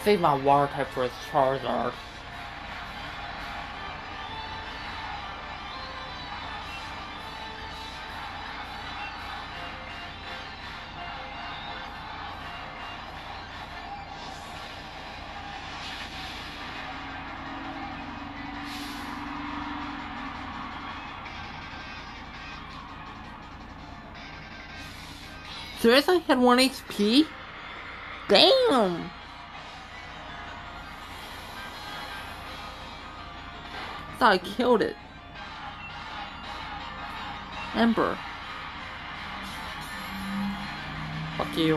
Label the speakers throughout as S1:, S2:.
S1: Save my water type for his Charizard. Seriously? He had 1 HP? Damn! I thought I killed it. Ember. Fuck you.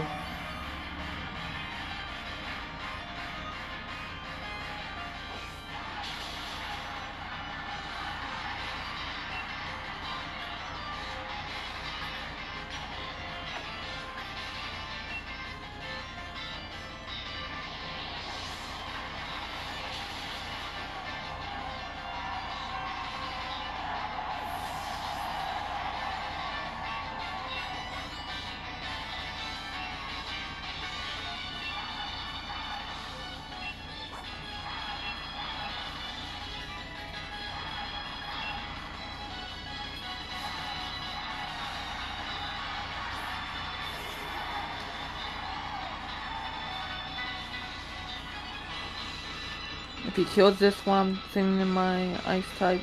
S1: If he kills this one, I'm sending my ice type.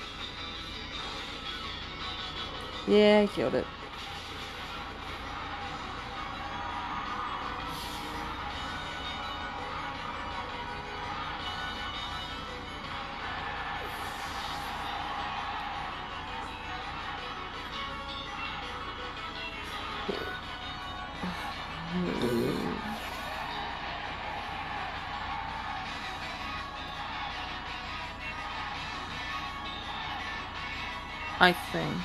S1: Yeah, he killed it. I think.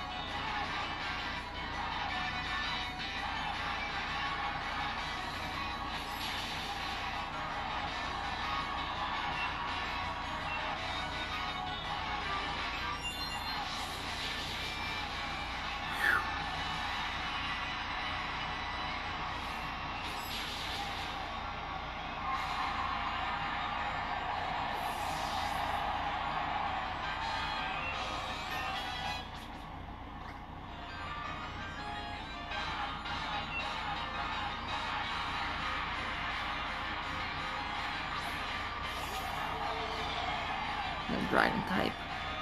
S1: And dragon type.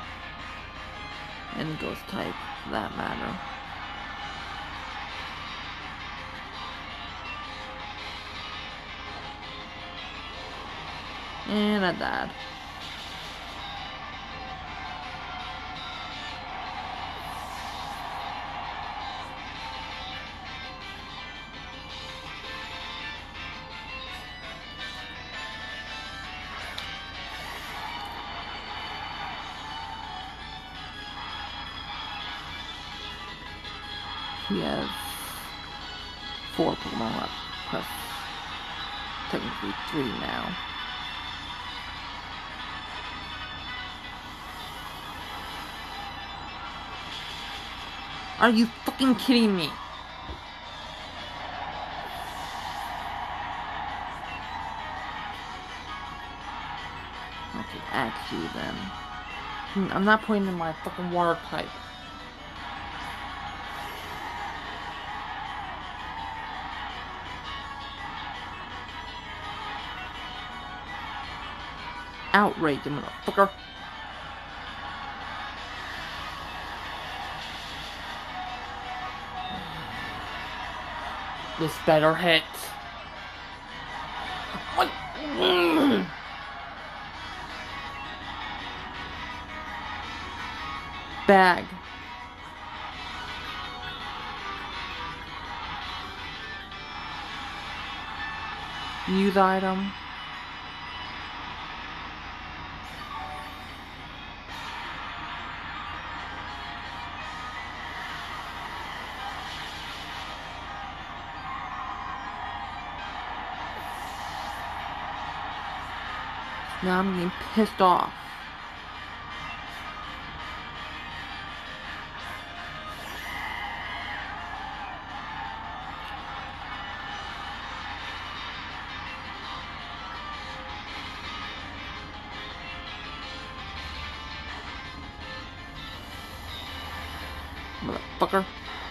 S1: And ghost type, for that matter. And I died. He has 4 Pokemon left, plus technically 3 now. Are you fucking kidding me? Okay, axe you then. I'm not putting in my fucking water type. Outrage, you motherfucker. This better hit. What? Bag. Use item. Now I'm getting pissed off. Motherfucker.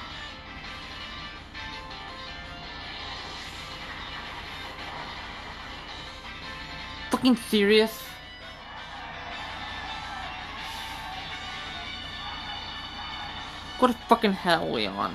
S1: Fucking serious? Go to fucking hell, Leon.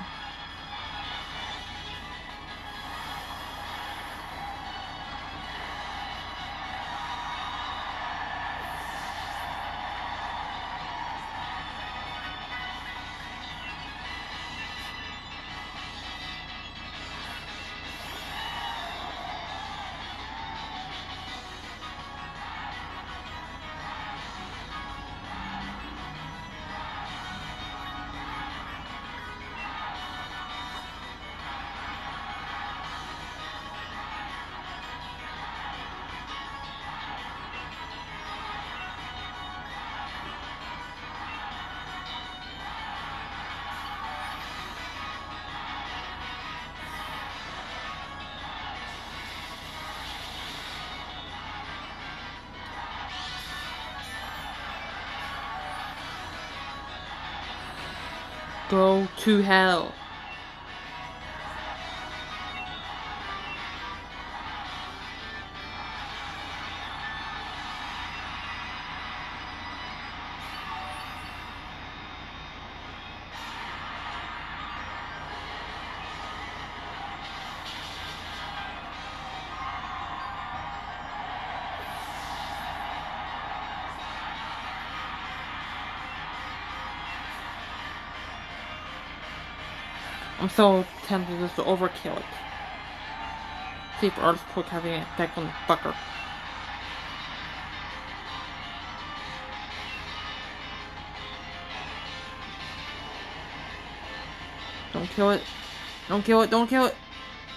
S1: Go to hell. I'm so tempted just to overkill it. See if Earthquake has any effect on the fucker. Don't kill it. Don't kill it. Don't kill it.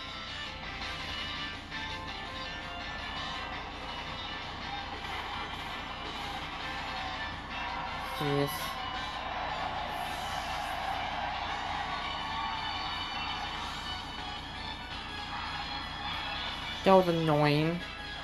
S1: Yes. That was annoying.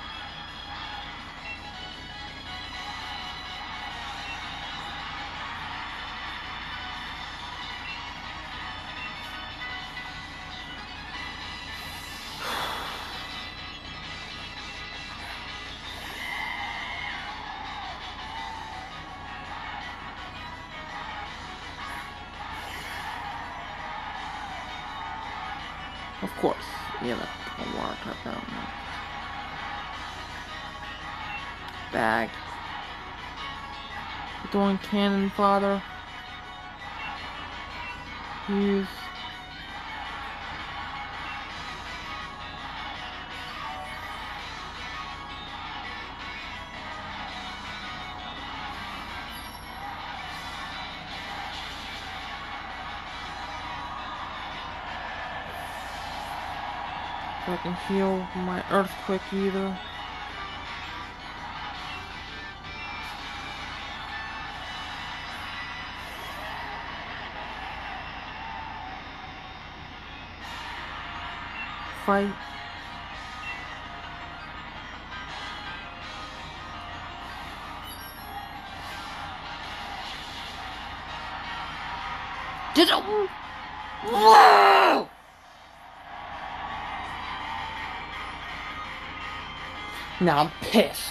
S1: Of course. Yeah, that's a lot of that. Bag. Throwing cannon, father. Use. So I can heal my earthquake either. Fight. Did it? Whoa! Now I'm pissed.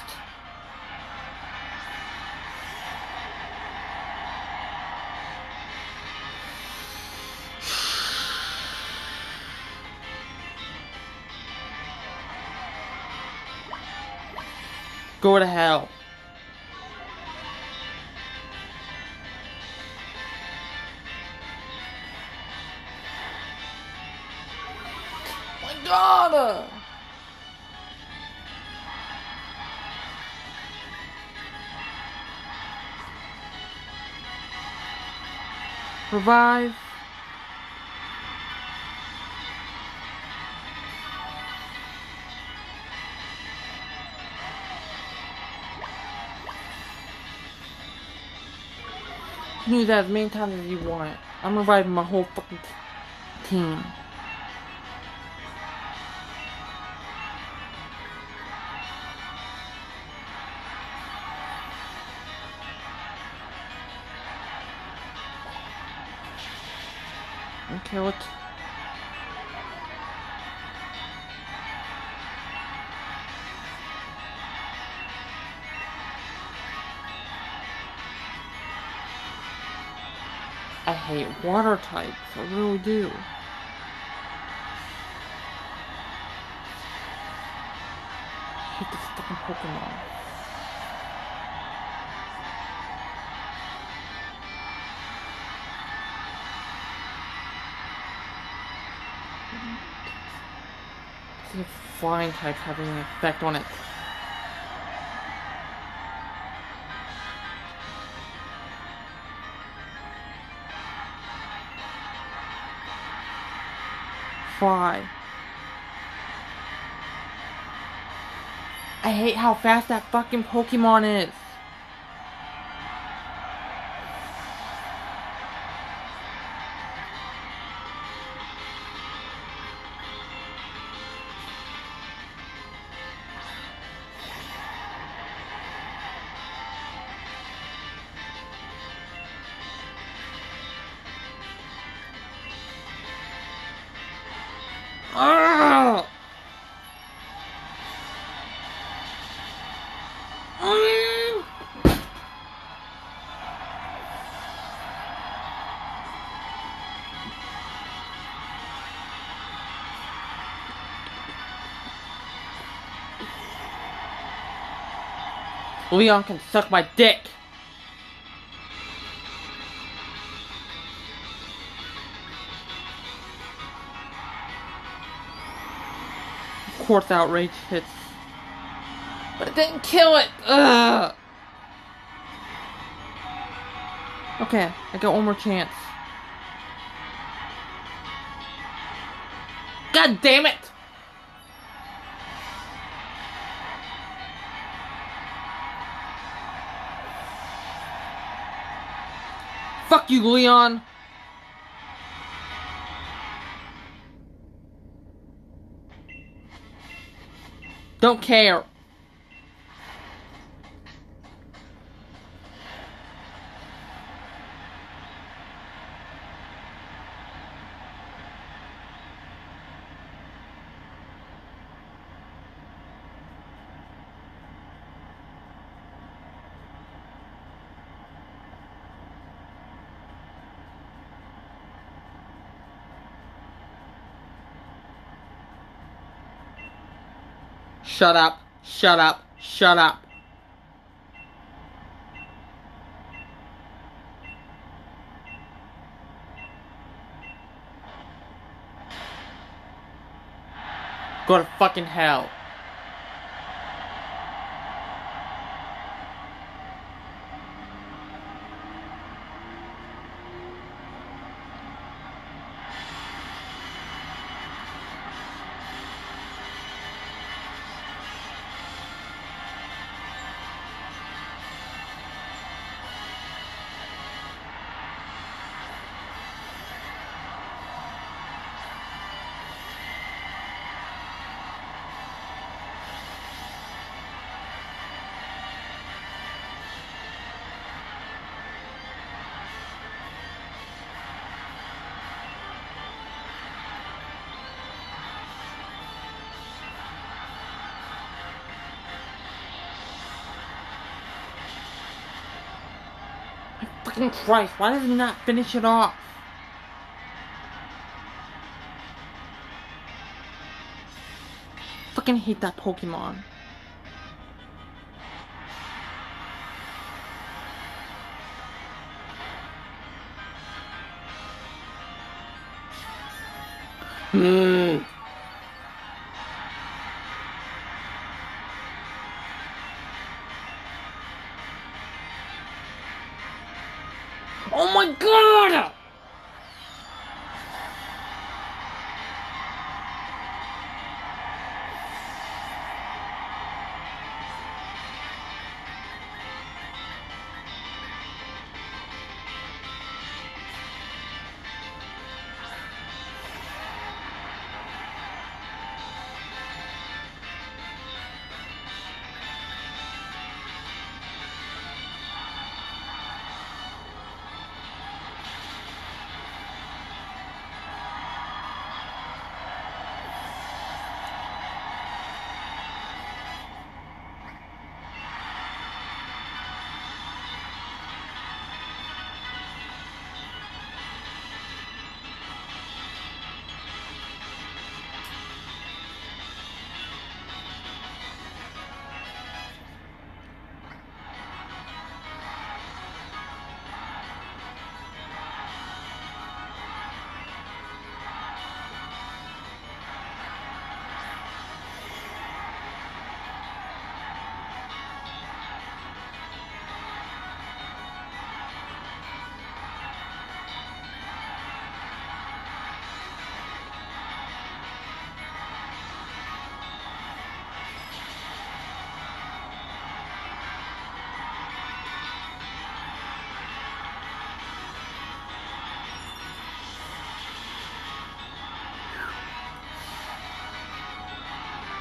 S1: Go to hell. My God! Revive. You can use that as many times as you want. I'm reviving my whole fucking team. and kill it. I hate water types, I really do. I hate this fucking Pokemon. See if flying types have any effect on it. Fly. I hate how fast that fucking Pokemon is. Ugh! Leon can suck my dick! Of course outrage hits. But it didn't kill it! Ugh! Okay, I got one more chance. God damn it! Fuck you, Leon! Don't care. Shut up, shut up, shut up. Go to fucking hell. Fucking Christ, why does he not finish it off? Fucking hate that Pokemon. Oh my god!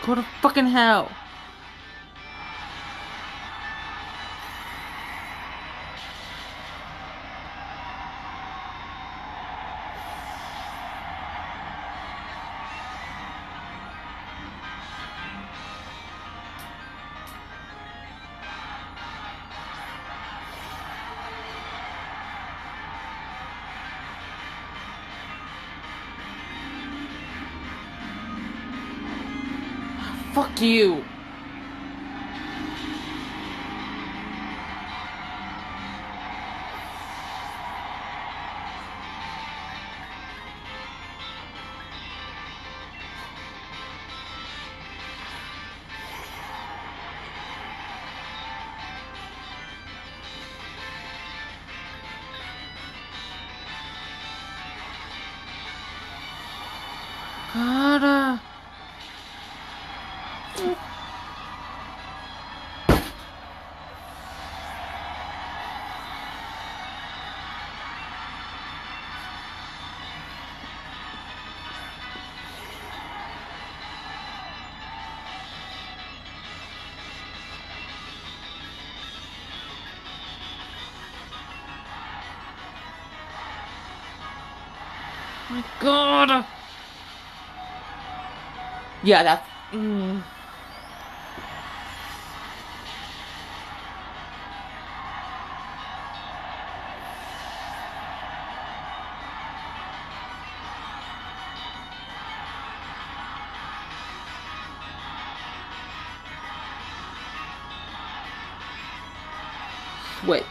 S1: Go to fucking hell. Fuck you. Gotta. My God. Yeah, that's. Switch.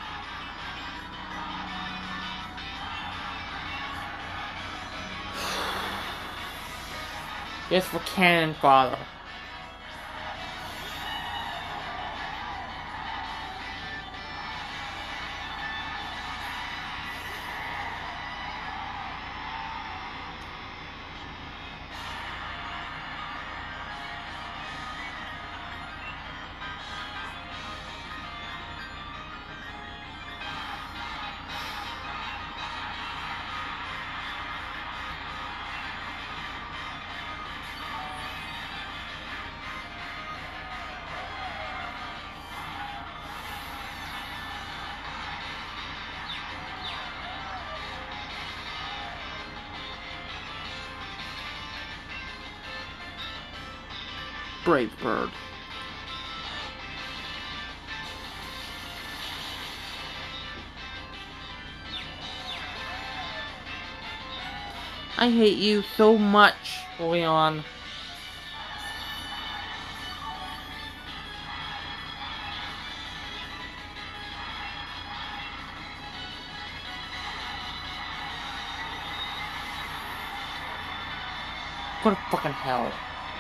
S1: Yes, for Cannon Father. Brave Bird. I hate you so much, Leon. Go to fucking hell.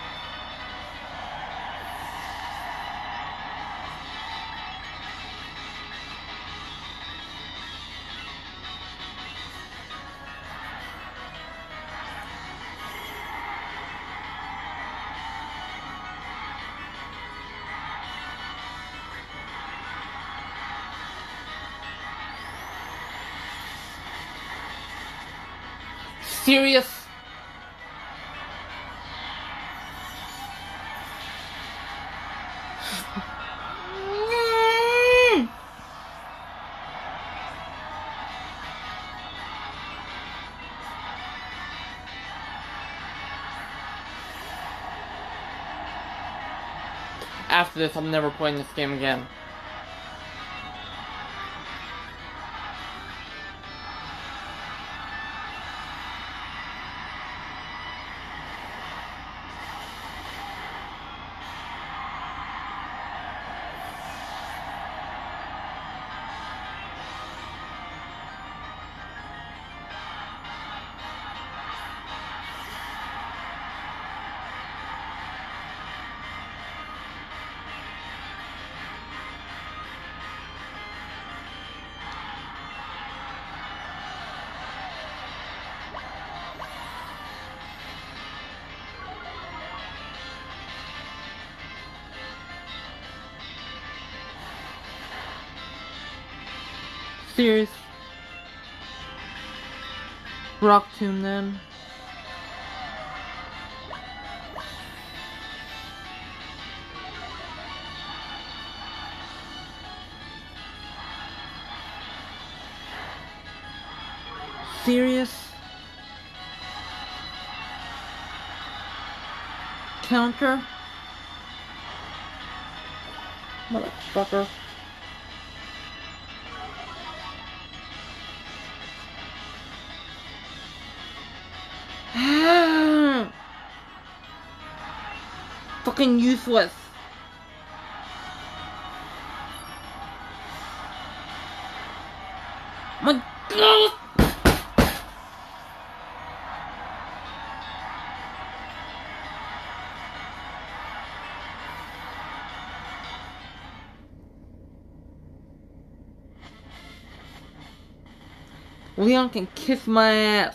S1: Serious? After this, I'm never playing this game again. Serious? Rock Tomb then. serious? Counter? Motherfucker. Fucking useless. My God. Leon can kiss my ass.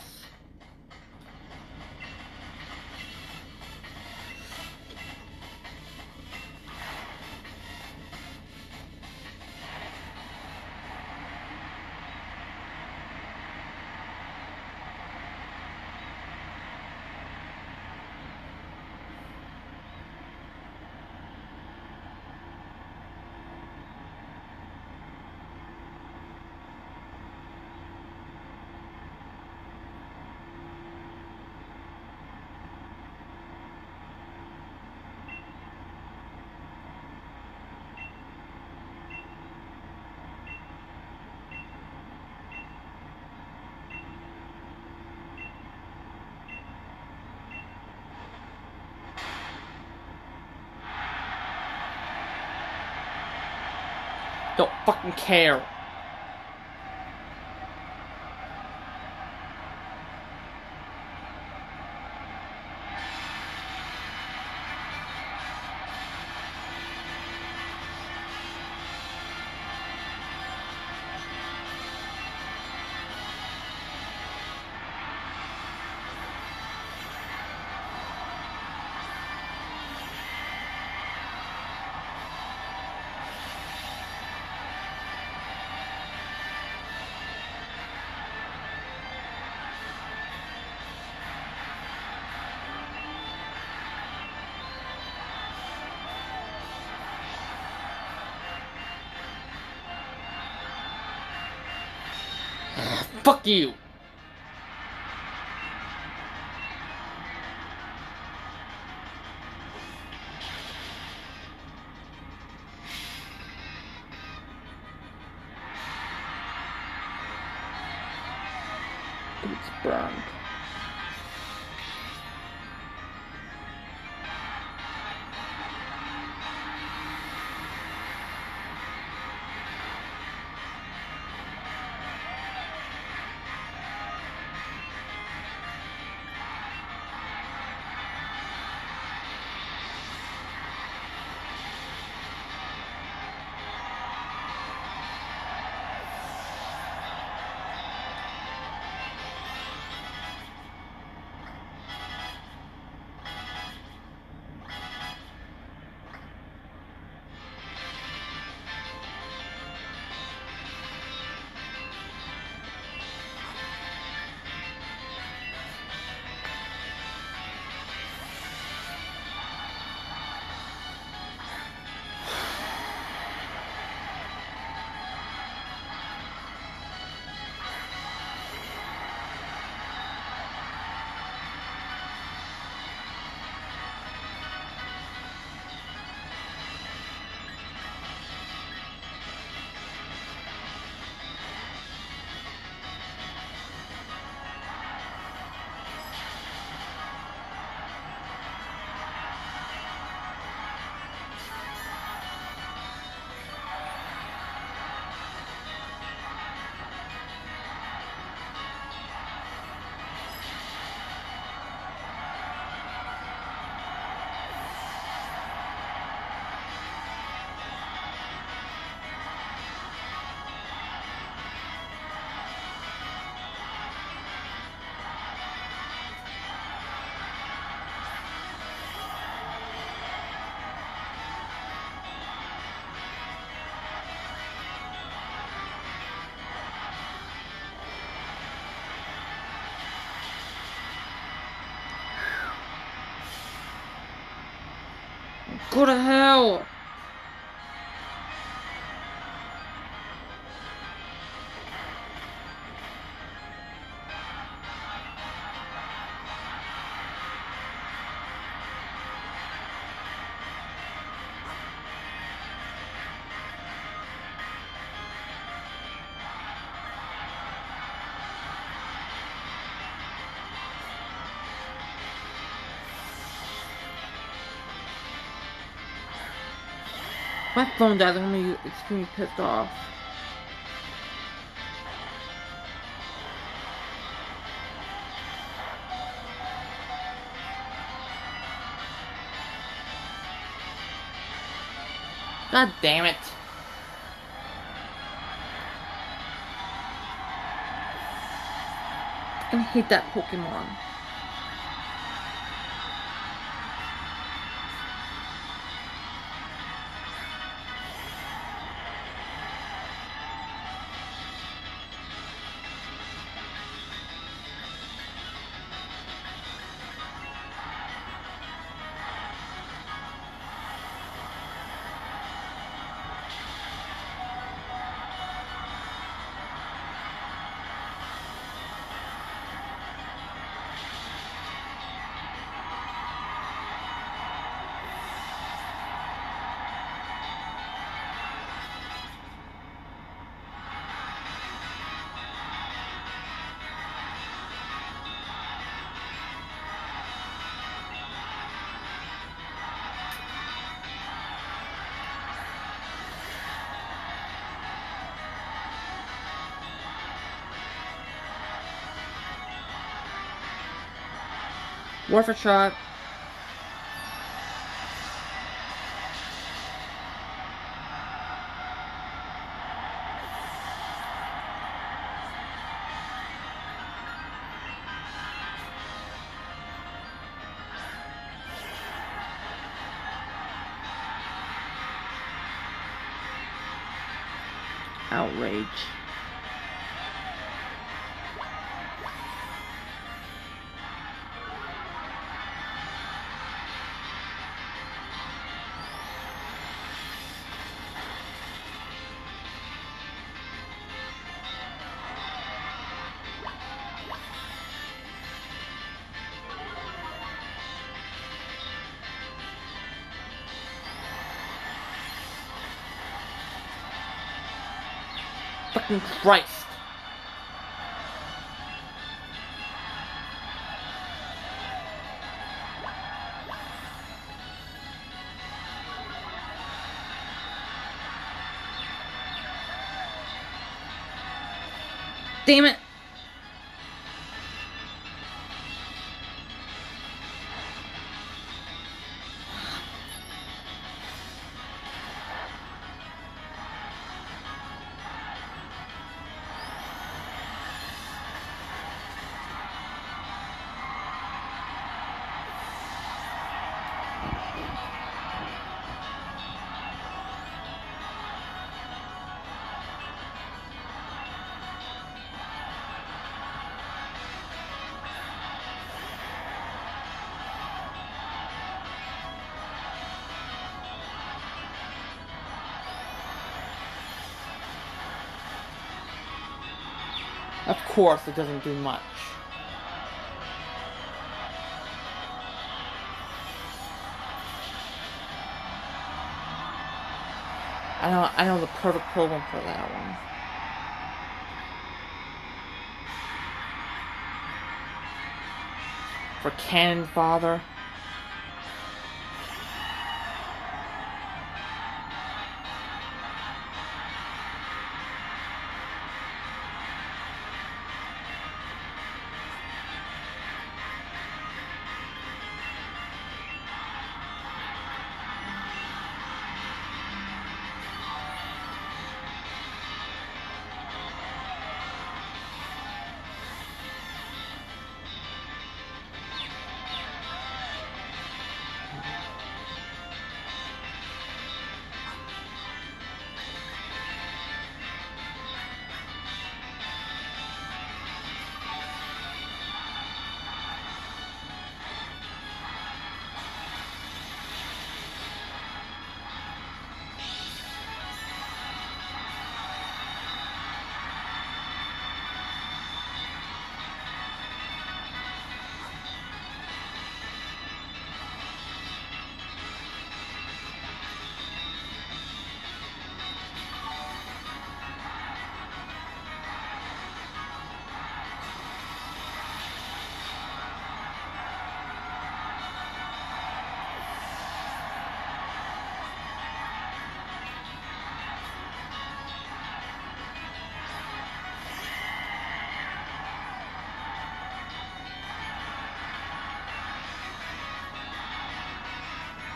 S1: Don't fucking care. Fuck you. It's burned. Go to hell! My phone died. I'm gonna be extremely pissed off. God damn it. I hate that Pokemon. Worth a shot. Outrage. Fucking Christ. Damn it. Of course, it doesn't do much. I know the perfect program for that one. For Cannon Father.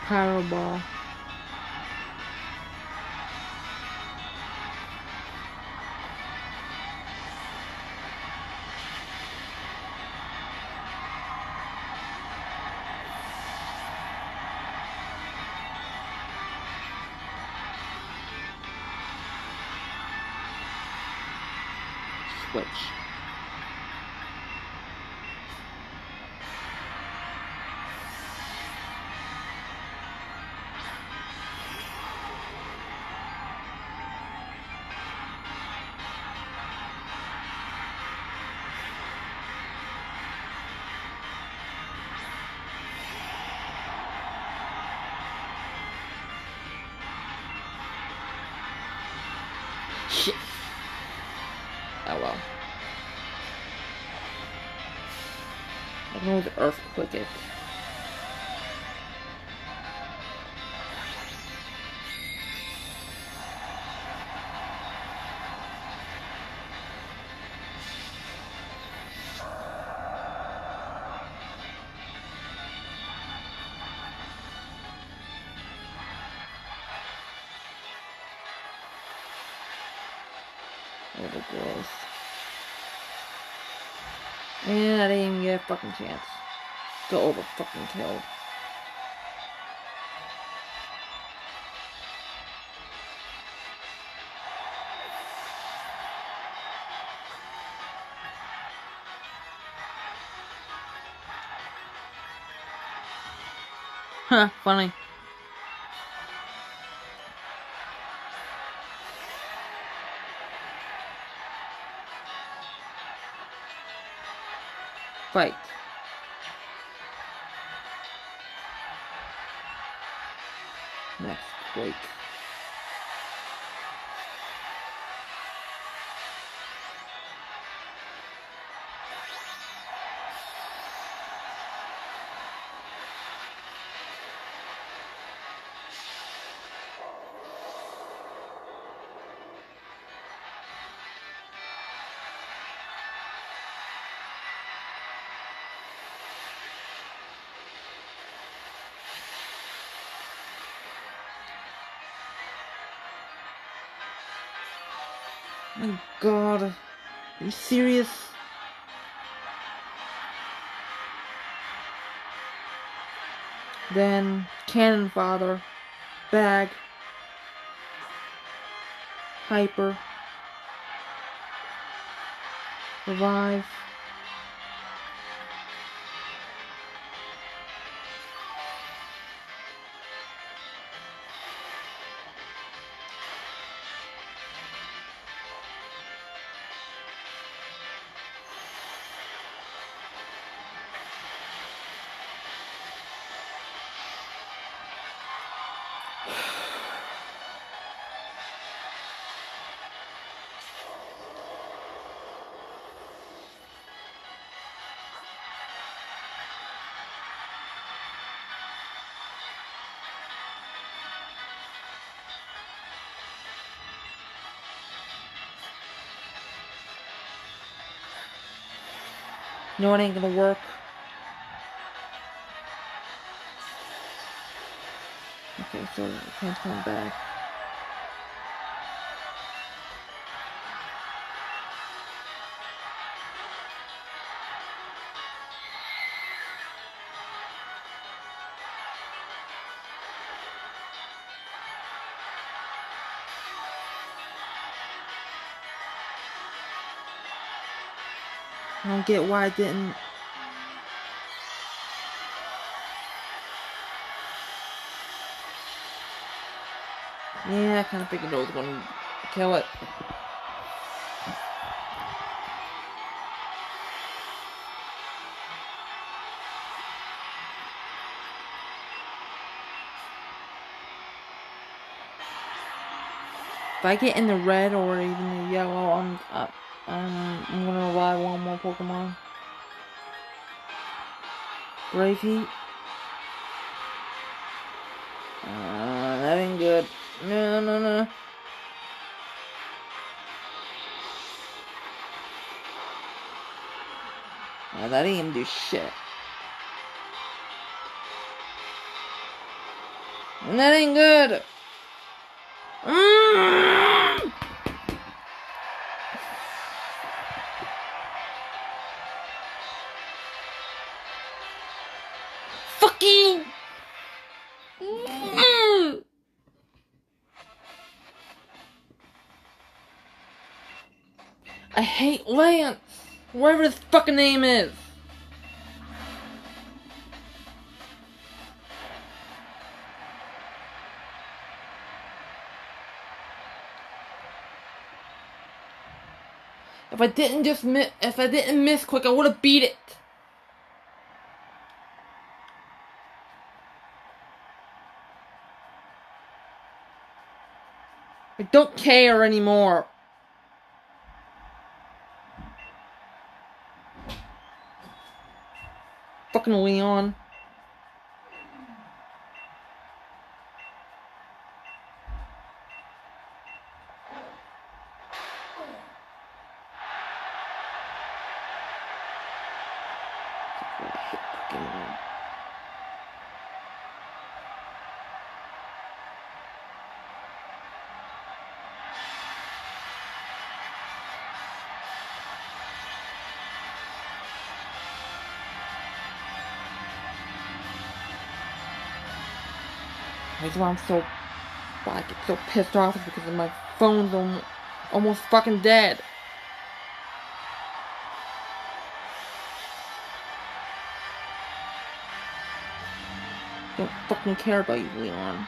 S1: Pyro Ball. Switch. Shit. Oh well. I can always earthquake it. Overgrowth. And I didn't even get a fucking chance. Go over fucking killed. Huh, funny. Fight. Next, quake. My god. Are you serious? Then Cannon Father, Bag, Hyper, Revive. No, it ain't gonna work. Okay, so it can't come back. I don't get why I didn't. Yeah, I kind of figured it was going to kill it. If I get in the red or even the yellow, I'm gonna revive one more Pokemon. Brave Heat. That ain't good. No. That ain't even do shit. That ain't good. Fucking. I hate Lance. Whatever his fucking name is. If I didn't miss quick, I would have beat it. I don't care anymore. Fucking Leon. That's why I'm so, I get so pissed off is because my phone's almost fucking dead. Don't fucking care about you, Leon.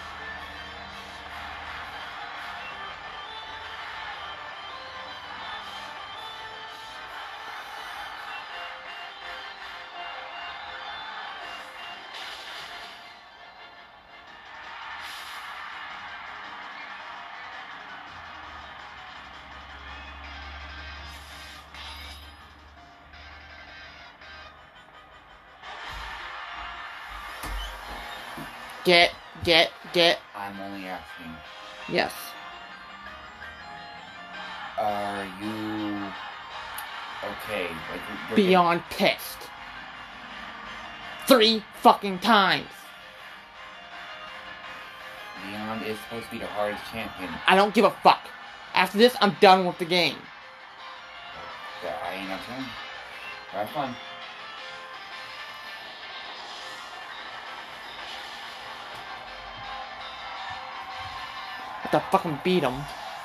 S1: Get.
S2: I'm only asking.
S1: Yes.
S2: Are you okay? Like you're
S1: Beyond pissed. 3 fucking times.
S2: Leon is supposed to be the hardest champion.
S1: I don't give a fuck. After this, I'm done with the game.
S2: I ain't not telling you. Have fun.
S1: I have to fucking beat him.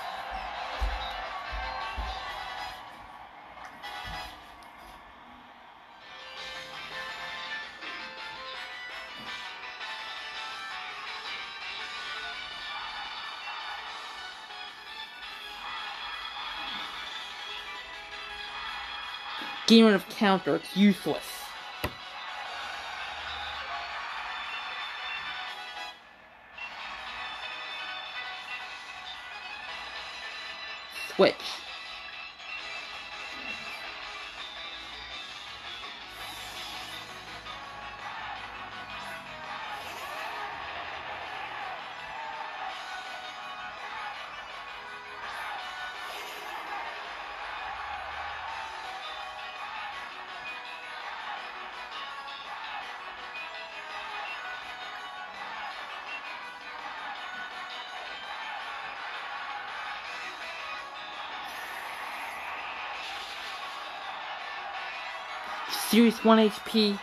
S1: Getting rid of counter, it's useless. Switch. Series 1 HP.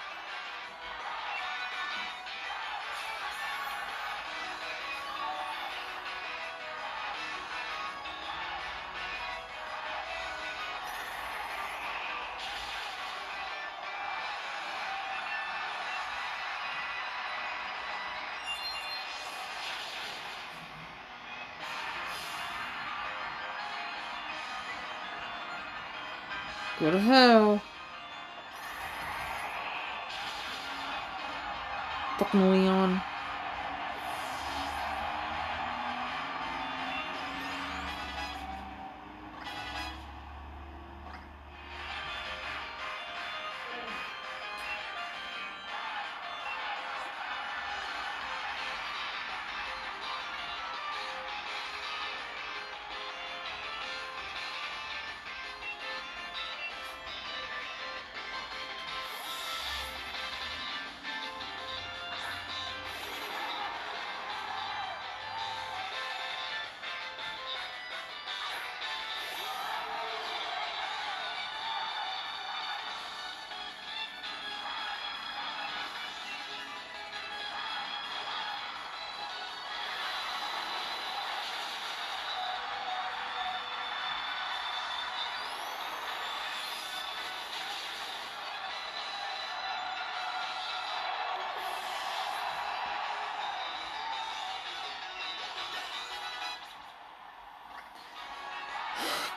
S1: Go to hell. Fucking Leon.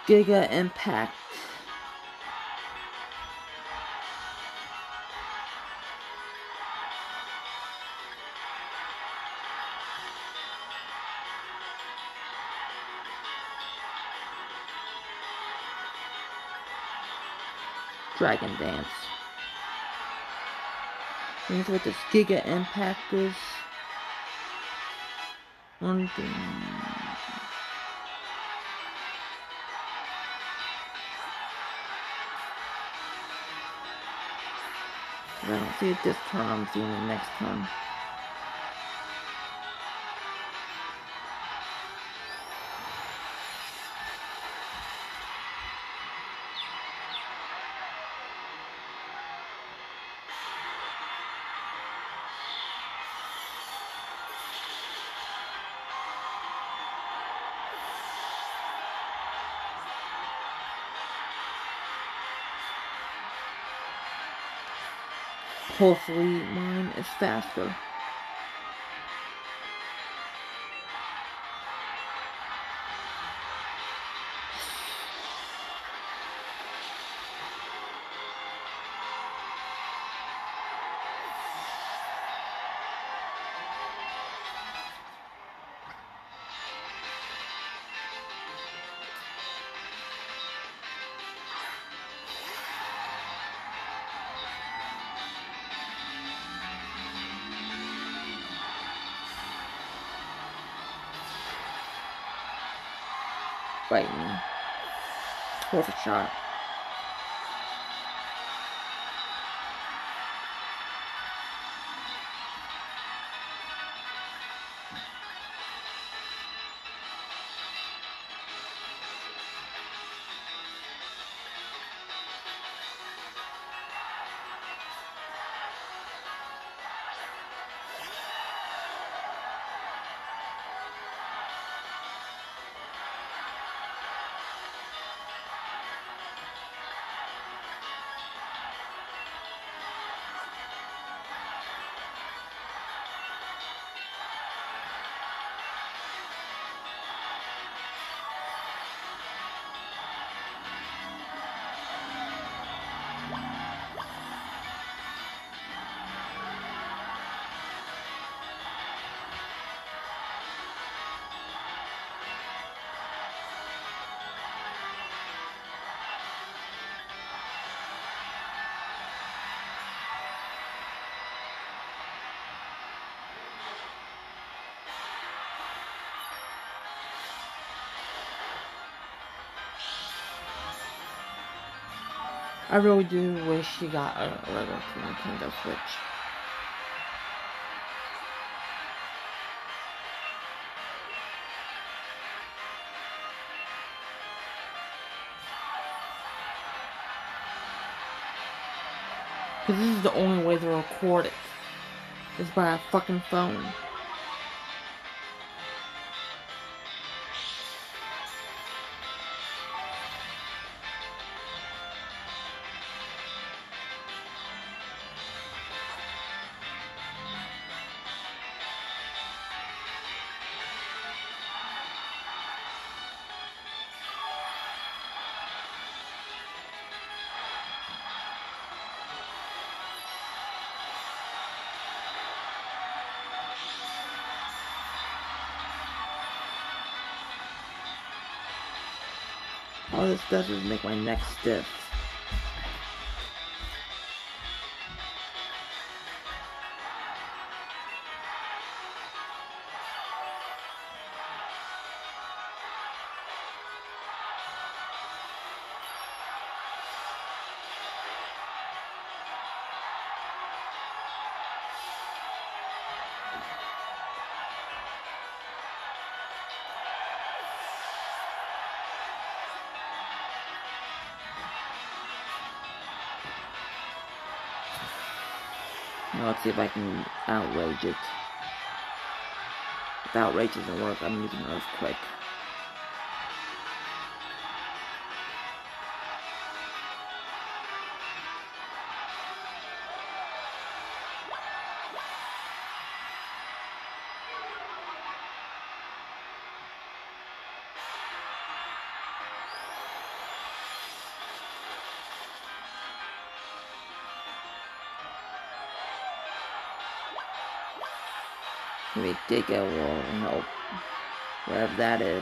S1: Giga Impact. Dragon Dance. Here's what this Giga Impact is. One thing. If I don't see it this turn, I'm seeing it next turn. Hopefully mine is faster. Lightning. Fourth shot. I really do wish she got a regular Nintendo Switch. Because this is the only way to record it. Is by a fucking phone. All this does is make my neck stiff. Now let's see if I can outrage it. If outrage doesn't work, I'm using Earthquake. Maybe Digga will help. Whatever that is.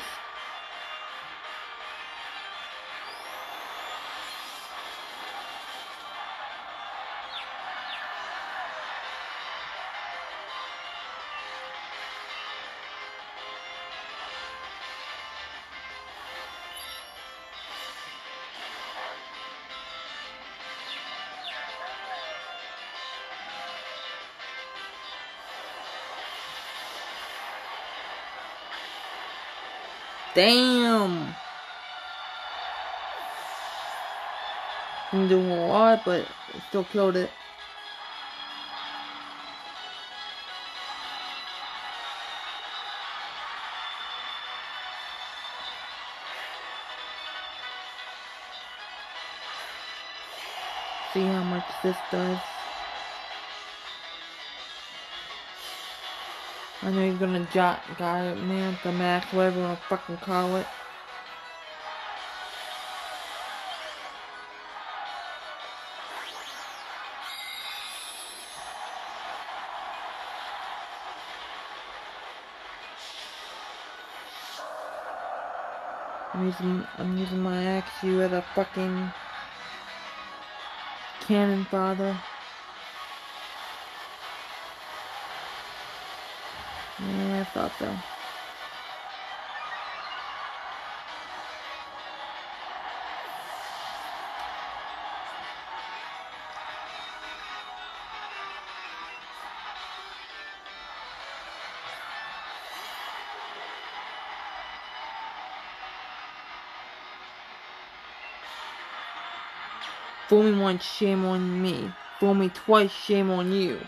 S1: Damn! I'm doing a lot, but it still killed it. See how much this does. I know you're gonna jot guy man the max, whatever you wanna fucking call it. I'm using my axe, you as a fucking cannon father. Yeah, I thought so. Fool me once, shame on me. Fool me twice, shame on you.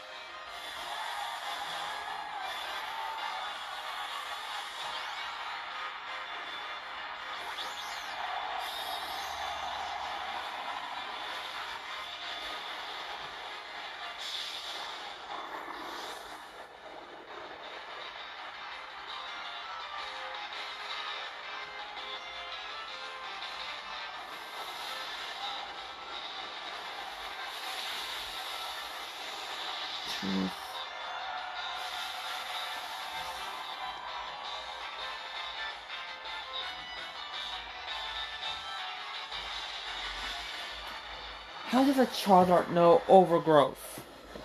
S1: How does a Charizard know overgrowth?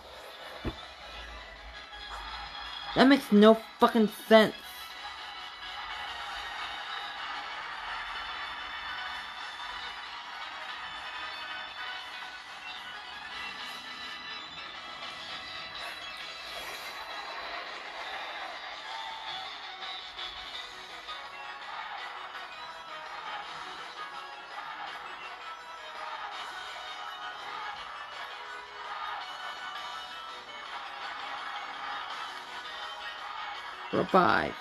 S1: That makes no fucking sense. Revive.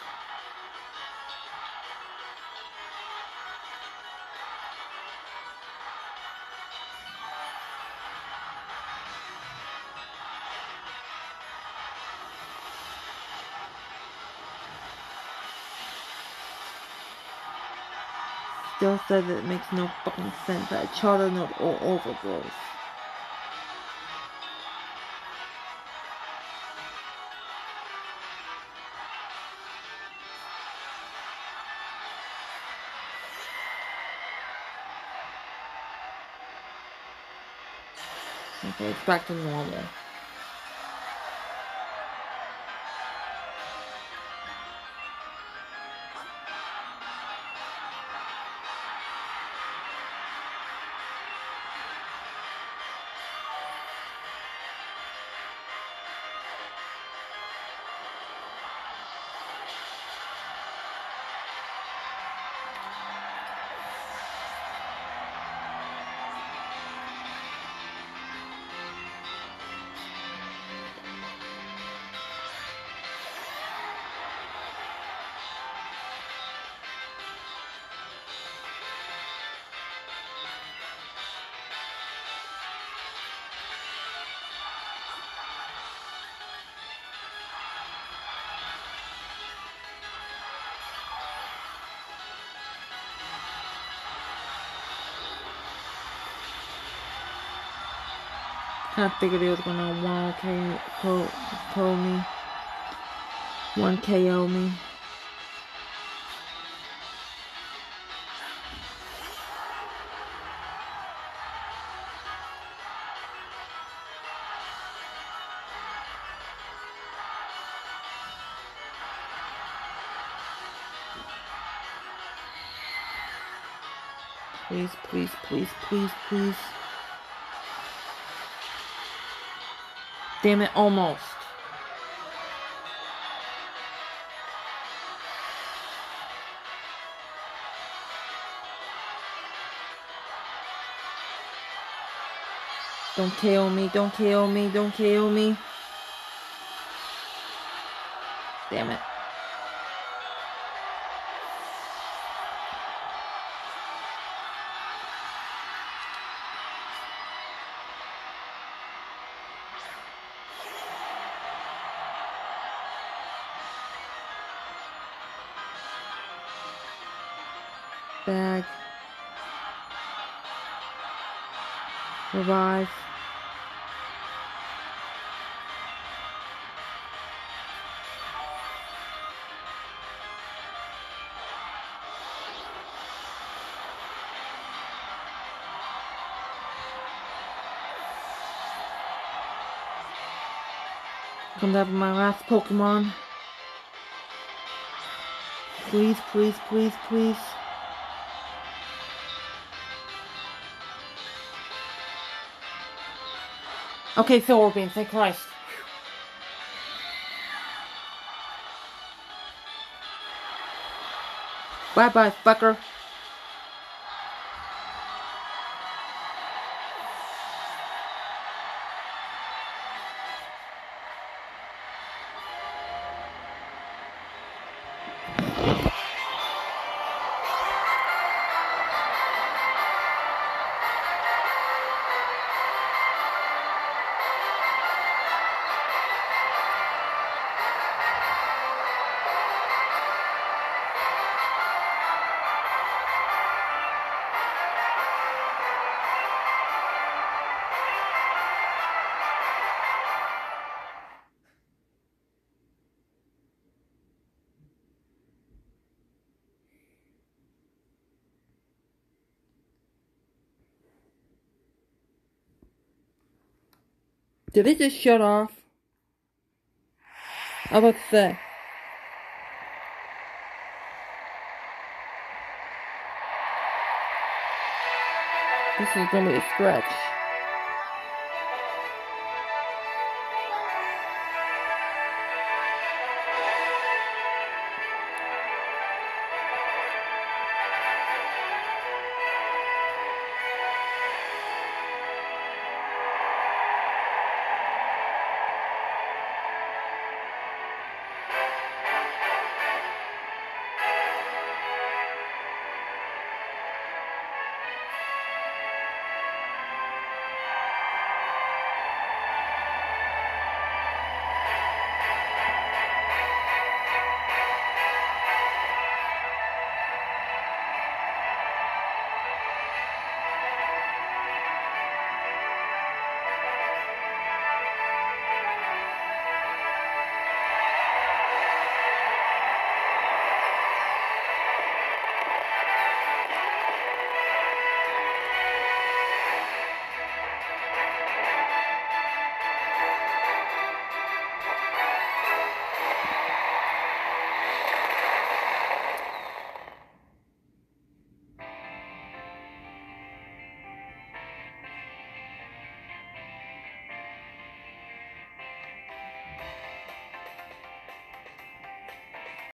S1: Still says it makes no fucking sense that Charizard knows all overgrowth. Okay, it's back to normal. I figured he was gonna 1K pull me. One KO me. Please, please, please, please, please. Damn it, almost. Don't KO me, don't KO me, don't KO me. Damn it. Bag. Revive. Come down to my last Pokemon. Please, please, please, please. Okay, Silver Beam, thank Christ. Bye-bye, fucker. Did it just shut off? I was about to say. This is gonna be a stretch.